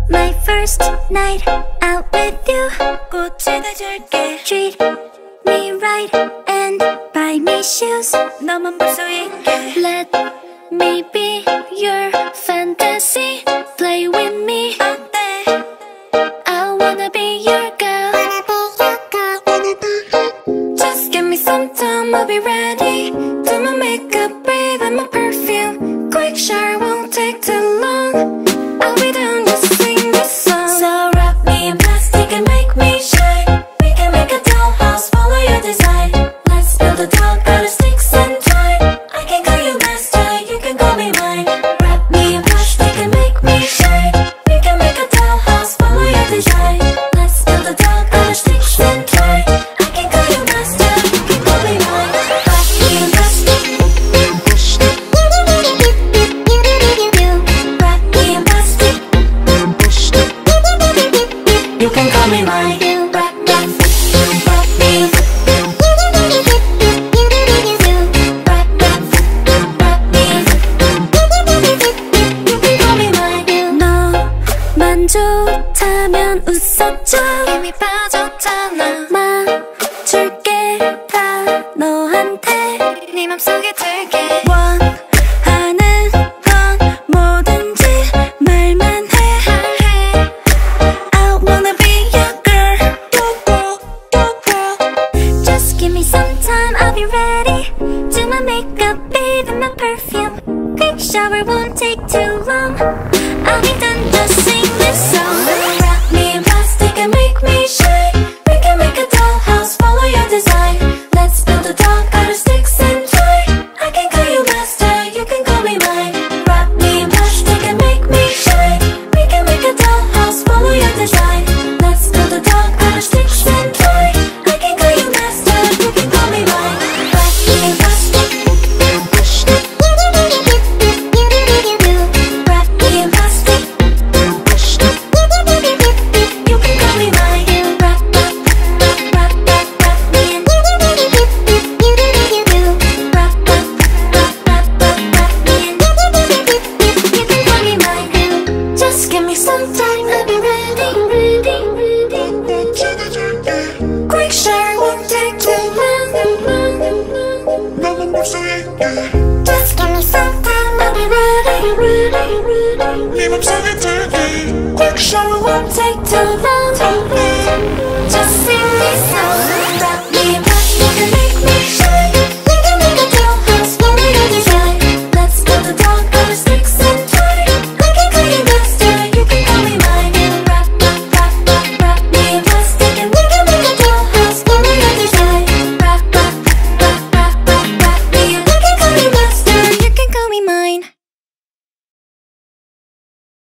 My first night out with you. 꽃을 줄게. Treat me right and buy me shoes. 너만 볼 수 있게. Let me be your fantasy. Play with me. 어때? I wanna be your girl. Just give me some time, I'll be ready. Do my makeup, bathe in my perfume. Quick shower won't take too long. I'll be done, just sing this song. So wrap me in plastic and make me shine. We can make a dollhouse, follow your design. Let's build a doll, got sticks and twine. I can call you master, you can call me mine. Wrap me in plastic and make me shine. We can make a dollhouse, follow your design. Let's build a doll, got sticks and twine. I can call you master, you can call me mine. Wrap me in plastic. Wrap me in plastic. You can call me mine. Wrap me in. Wrap me in. 너만 좋다면 웃어줘. 이미 빠졌잖아. 맞출게 다 너한테. 네 맘속에 들게. 원하는 건 뭐든지 말만 해. I wanna be your girl. Just give me some time, I'll be ready. Do my makeup, bathe in my perfume. Quick shower won't take too long. I'll be done, just sing this song. Wrap me in plastic and make me shine. We can make a dollhouse, follow your design. Let's build a doll, got sticks and twine. I can call you master, you can call me mine. Wrap me in plastic and make me shine. We can make a dollhouse, follow your design. Let's build a doll, got sticks and twine. I can call you master, you can call me mine. Wrap me in plastic. Wrap me in plastic. You can call me mine. Wrap me in. Wrap me in. You can call me mine. Just give me some time, I'll be ready. Quick shower won't take too long. Just give me some time, I'll be ready. 네 맘속에 들게. Quick shower won't take too long.